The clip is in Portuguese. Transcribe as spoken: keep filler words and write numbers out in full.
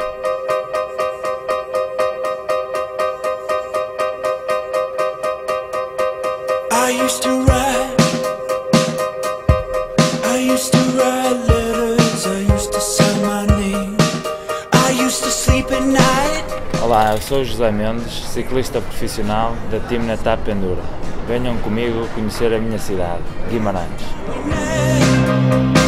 I used to write, I used to write letters, I used to sign my name, I used to sleep at night. Olá, eu sou José Mendes, ciclista profissional da Team Netap Enduro. Venham comigo conhecer a minha cidade, Guimarães.